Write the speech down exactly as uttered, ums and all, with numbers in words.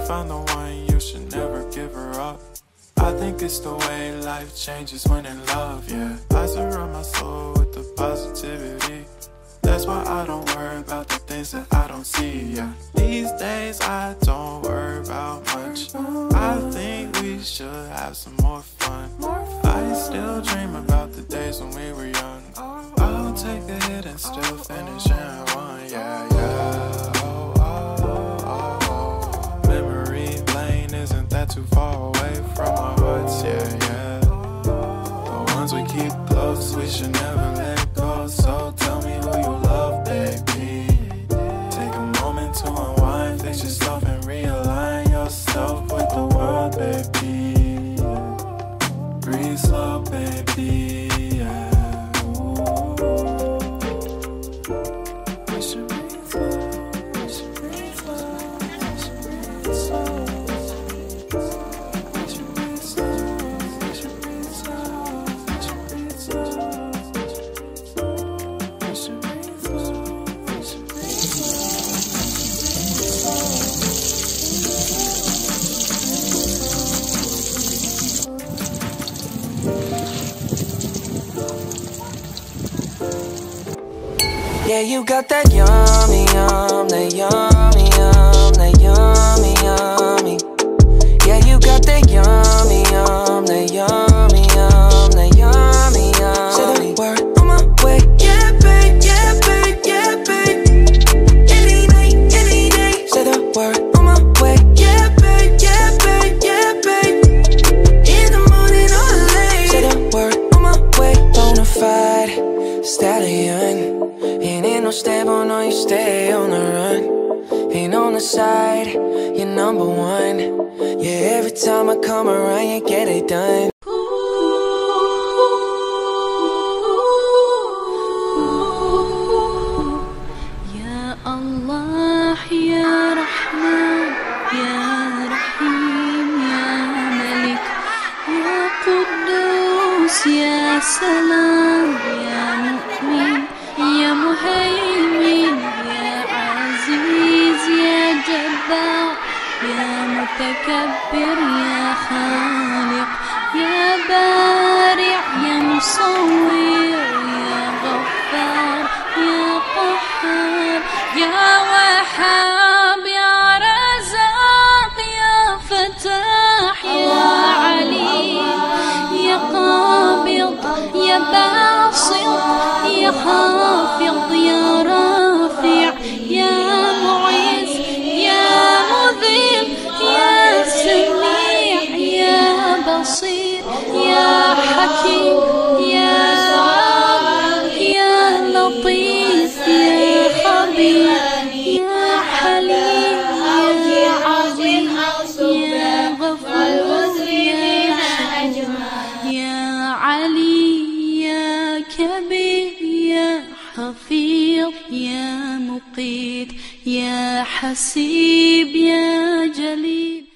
found the one, you should never give her up. I think it's the way life changes when in love, yeah. I surround my soul with the positivity. That's why I don't worry about the things that I don't see, yeah. These days I don't worry about much. I think we should have some more fun. I still dream about the days when we were young. I'll take a hit and still finish in one, yeah, yeah. Oh, oh, oh, oh. Memory lane isn't that too far away from our hearts, yeah, yeah. The ones we keep close, we should never let go. So tell me who you love, baby. Take a moment to unwind, fix yourself and realign yourself with the world, baby. Breathe slow, baby, yeah. We should breathe slow, we should breathe slow, we should breathe slow. We should breathe slow, we should breathe slow, we should breathe slow. We should breathe slow, we should breathe Yeah, you got that yummy, yum, that yummy, yum, that yummy, yummy. Yeah, you got that yummy, yum, that yummy, yum, that yummy, yum. Say the word on my way. Yeah, babe, yeah, babe, yeah, babe. Any night, any day. Say the word on my way. Yeah, babe, yeah, babe, yeah, babe. In the morning or late. Say the word on my way. Bonafide stallion. Ain't no stable, no, you stay on the run. Ain't on the side, you're number one. Yeah, every time I come around, you get it done. Ya Allah, Ya Rahman, Ya Rahim, Ya Malik, Ya Quddus, Ya Salam, Ya Mu'min, Ya Muhaymin, Ya Aziz, Ya Jabbar, Ya Mutakabbir, Ya Khaliq, Ya Bari', Ya Musawwir, Ya Ghaffar, Ya Qahhar, Ya Wahhab, Ya Razaq, Ya Fattah, Ya Alim, Ya Qabid, Ya Basit, Ya Khafid, Ya Rafi', Ya Mu'izz, Ya Mudhil, Ya Sami', Ya Basir, Ya Hakim, Ya Ya Latif, Ya Khabir, Ya Halim, Ya Azim, Ya Ghafur, Ya Shakur, Ya Ali, Ya Kabir, Ya Hafiz, Ya Muqit, Ya Hasib, Ya Jalil.